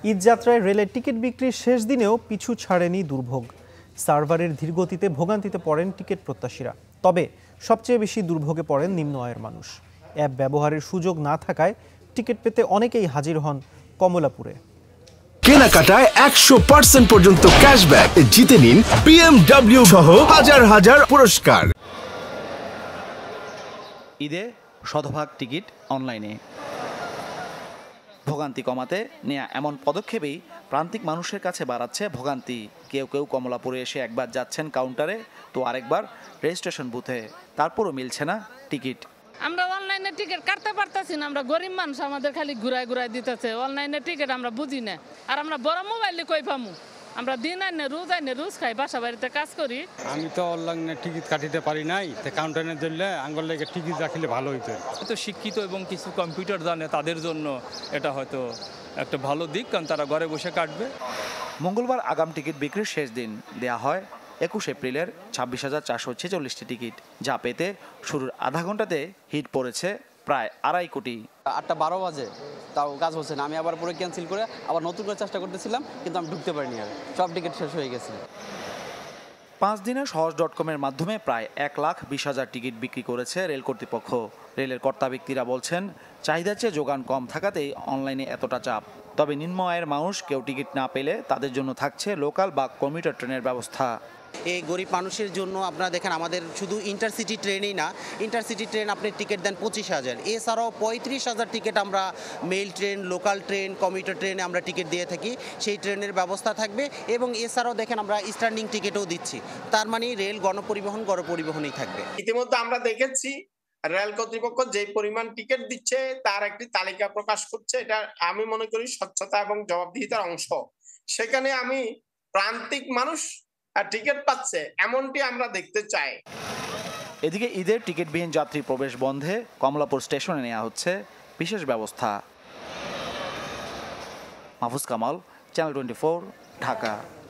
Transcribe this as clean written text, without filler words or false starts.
ঈদযাত্রায় রেলের টিকিট বিক্রির শেষ দিনেও পিছু ছাড়েনি দুর্ভোগ। সার্ভারের ধীরগতিতে ভোগান্তিতে পড়েন টিকিট প্রত্যাশীরা। তবে সবচেয়ে বেশি দুর্ভোগে পড়েন নিম্ন আয়ের মানুষ। অ্যাপ ব্যবহারের সুযোগ না থাকায় টিকিট পেতে অনেকেই হাজির হন কমলাপুরে। কেনাকাটায় 100% পর্যন্ত ক্যাশব্যাক জিতে নিন BMW সহ হাজার হাজার পুরস্কার। ঈদে শতভাগ টিকিট অনলাইনে। ভোগান্তি কমাতে নেয়া এমন পদক্ষেপেই প্রান্তিক মানুষের কাছে বাড়াচ্ছে ভোগান্তি। কেউ কেউ কমলাপুরে এসে একবার যাচ্ছেন কাউন্টারে, তো আরেকবার রেজিস্ট্রেশন বুথে, তারপরও মিলছে না টিকিট। আমরা অনলাইনে টিকিট কাটতে পারতেছি না, আমরা গরিব মানুষ, আমাদের খালি ঘুরায় ঘুরায় দিতেছে। অনলাইনে টিকিট আমরা বুঝি না, আর আমরা বড় মোবাইলে কই পামু? আমরা দিন আইনে রোজ খাই, বাসা বাড়িতে কাজ করি। আমি তো অনলাইনে টিকিট কাটিতে পারি নাই, কাউন্টারে দিলে আঙ্গুল লেগে টিকিট রাখলে ভালো হইতো। তো শিক্ষিত এবং কিছু কম্পিউটার জানে তাদের জন্য এটা হয়তো একটা ভালো দিক, কারণ তারা ঘরে বসে কাটবে। মঙ্গলবার আগাম টিকিট বিক্রির শেষ দিন। দেয়া হয় 21 এপ্রিলের 26,446টি টিকিট, যা পেতে শুরুর আধা ঘন্টাতে হিট পড়েছে প্রায় 2.5 কোটি। 8:12 বাজে, তাও কাজ হচ্ছে না। আমি আবার পুরো ক্যান্সেল করে আবার নতুন করে চেষ্টা করতেছিলাম, কিন্তু আমি ঢুকতে পারিনি। আর সব টিকিট শেষ হয়ে গেছে। 5 দিনে সহজ.com-এর মাধ্যমে প্রায় 1,20,000 টিকিট বিক্রি করেছে রেল কর্তৃপক্ষ। রেলের কর্তা ব্যক্তিরা বলছেন, চাহিদার চেয়ে যোগান কম থাকাতেই অনলাইনে এতটা চাপ। তবে নিম্ন আয়ের মানুষ কেউ টিকিট না পেলে তাদের জন্য থাকছে লোকাল বা কমিউটার ট্রেনের ব্যবস্থা। এই গরিব মানুষের জন্য আপনারা দেখেন, আমাদের শুধু ইন্টারসিটি ট্রেনেই না, ইন্টারসিটি ট্রেন আপনি টিকিট দেন 25,000, এছাড়াও 35,000 টিকিট আমরা mail train, local train, commuter ট্রেনে আমরা টিকিট দিয়ে থাকি। সেই ট্রেনের ব্যবস্থা থাকবে, এবং এছাড়াও দেখেন আমরা স্ট্যান্ডিং টিকিটও দিচ্ছি। তার মানে রেল গণপরিবহনই থাকবে। ইতিমধ্যে আমরা দেখেছি রেল কর্তৃপক্ষ যে পরিমাণ টিকিট দিচ্ছে তার একটি তালিকা প্রকাশ করছে। এটা আমি মনে করি স্বচ্ছতা এবং জবাবদিহিতার অংশ। সেখানে আমি প্রান্তিক মানুষ টিকিট পাচ্ছে এমনটি আমরা দেখতে চাই। এদিকে ঈদের টিকিটবিহীন যাত্রী প্রবেশ বন্ধে কমলাপুর স্টেশনে নেওয়া হচ্ছে বিশেষ ব্যবস্থা। মাহফুজ কামাল, চ্যানেল 24, ঢাকা।